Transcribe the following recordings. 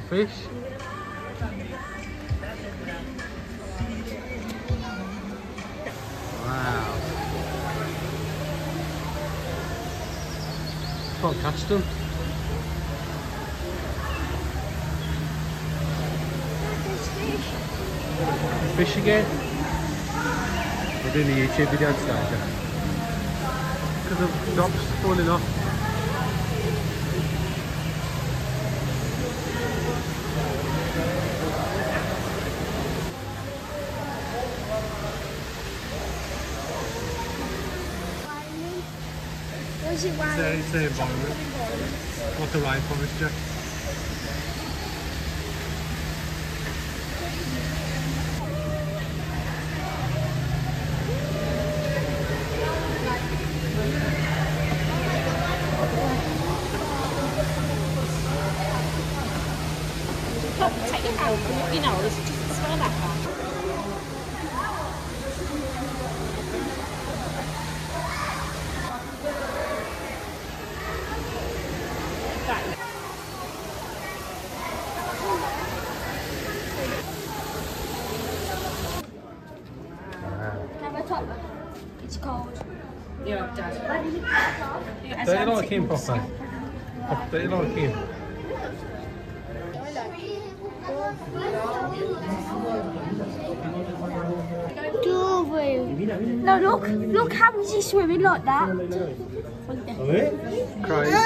fish. Wow. Can't catch them. Fish again. We're doing a YouTube video today, because the drops falling off. Was it wild? It's the environment. What the rainforest, Jack. Take it out, you know, it's just smell that one. Have a top. It's cold. Yeah, it does. Don't you like him proper? Don't you like him? No, look how is he swimming like that? Crazy.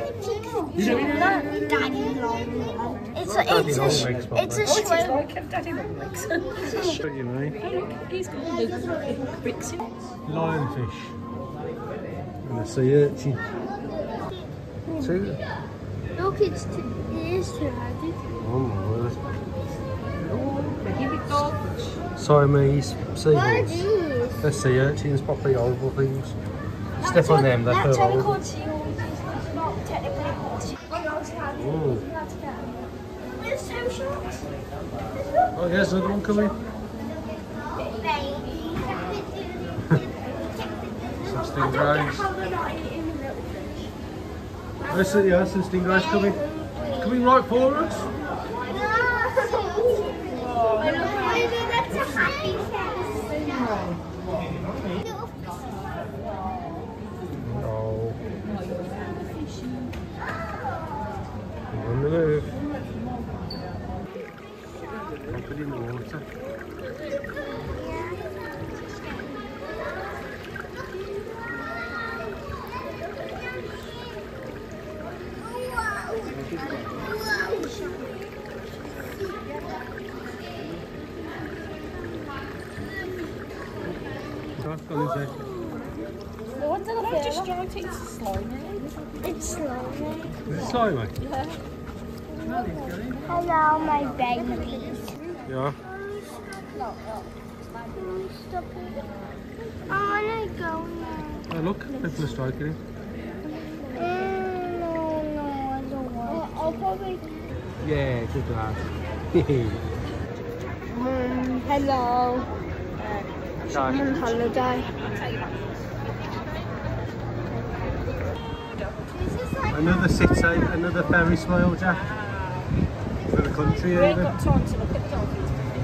It's a swim. Like Daddy Longlegs. What do you mean? Hey, look, he's got all the bricks in. Lionfish. And a sea urchin. See? Look, it is too heavy. Oh my word. Here we go. Siamese What are seagulls. these? They're sea urchins, properly horrible things. Step on them, they're That's horrible. called seagulls. It's not technically called seagulls. Ooh. There's two sharks. Oh, there's another one coming. Some stingrays. There's some stingrays coming. Coming right for us. Oh. On the move. Pop it in the water. I just tried to, it's slimy. It's slimy. Is it slimy? Hello, my babies. Yeah. Stop it. I want to go now. Oh look, people are striking him. No, I don't want to. I'll probably... Yeah, good lad. Hello. I'm on Nice. holiday. Another city, another Ferris wheel, Jack. For the country, We ain't even. got time to look at the dolphins.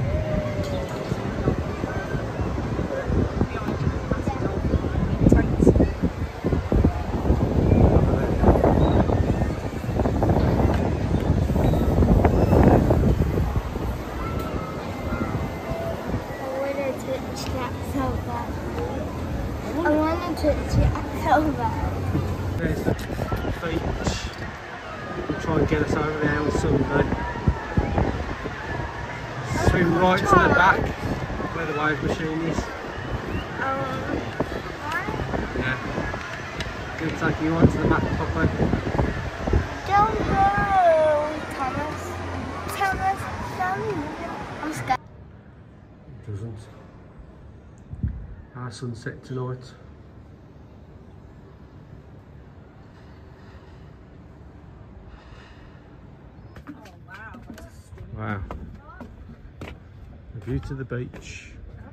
I want to touch it so bad. There's the beach. We'll try and get us over there on Sunday. Swim right to the back where the wave machine is. Yeah. Gonna take you on to the back proper. Don't go, Thomas. Thomas, don't. I'm scared. It doesn't. Our sunset tonight. Oh, wow. That's stunning. Wow. The view to the beach.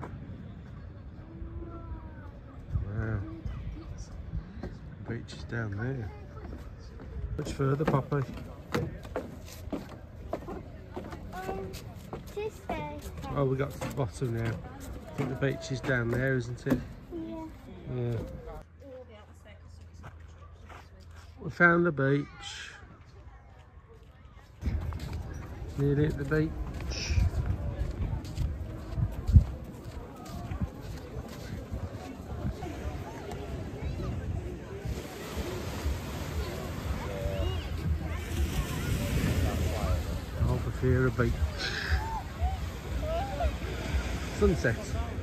Wow. The beach is down there. Much further, Poppy. this there? Oh, we got to the bottom now. I think the beach is down there, isn't it? Yeah. Yeah. We found the beach. Nearly at the beach. Albufeira Beach. Sunset.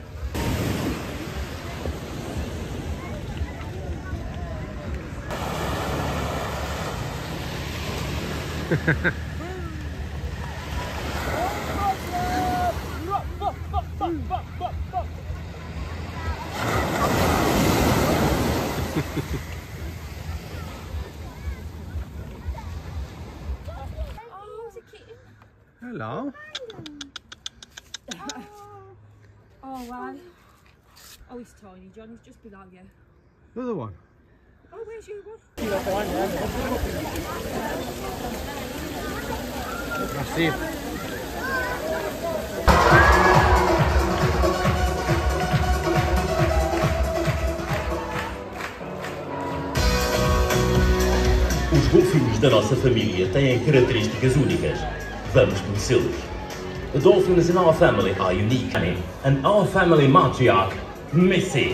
Hello. Oh, wow. Oh, he's tiny, John. He's just below you. Another one. Oh, where's you one? I see him. Os golfinhos da nossa família têm características únicas. Vamos conhecê-los. The dolphins in our family are unique, and our family matriarch, Missy.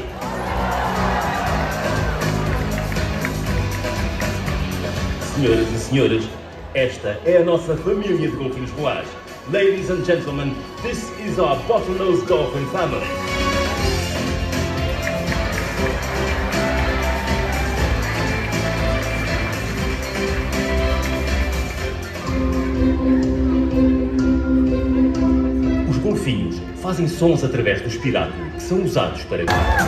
Senhoras e senhores, esta é a nossa família de golfinhos roais. Ladies and gentlemen, this is our bottlenose dolphin family. Os golfinhos fazem sons através do espiráculo que são usados para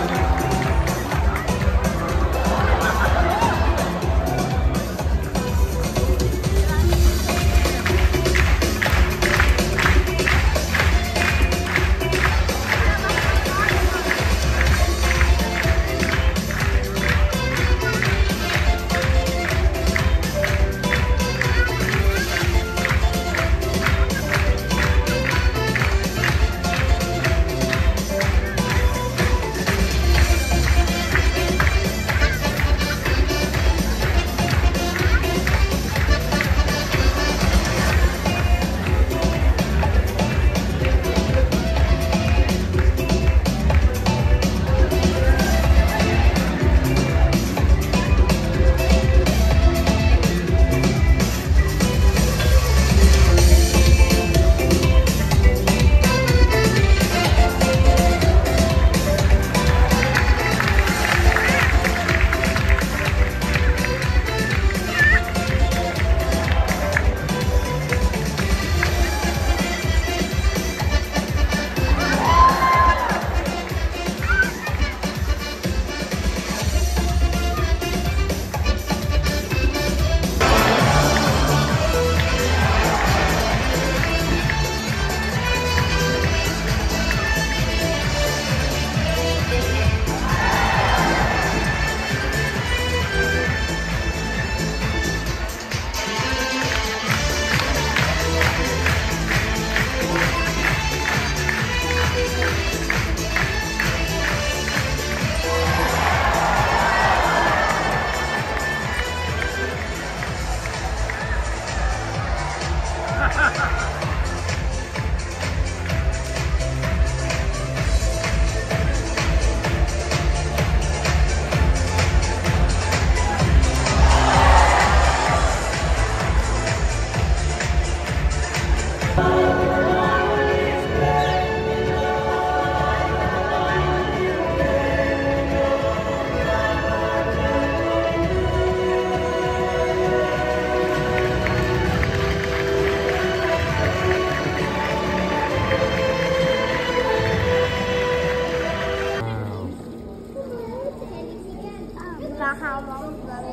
How long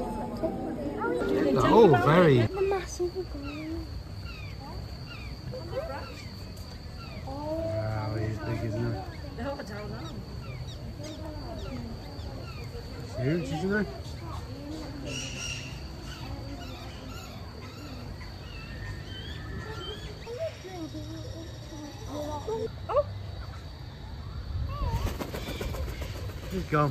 Oh, very. the massive one. Wow, he's big, isn't he? No, I don't know. Huge, isn't he? He's gone.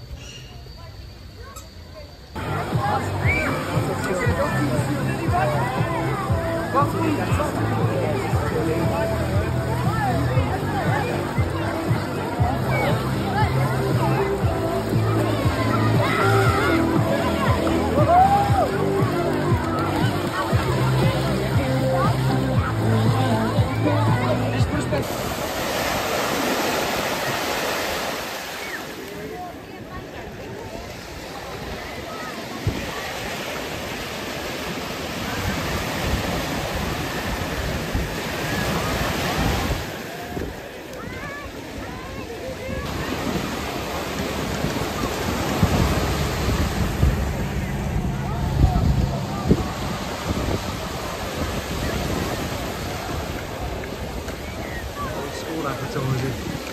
School advertising.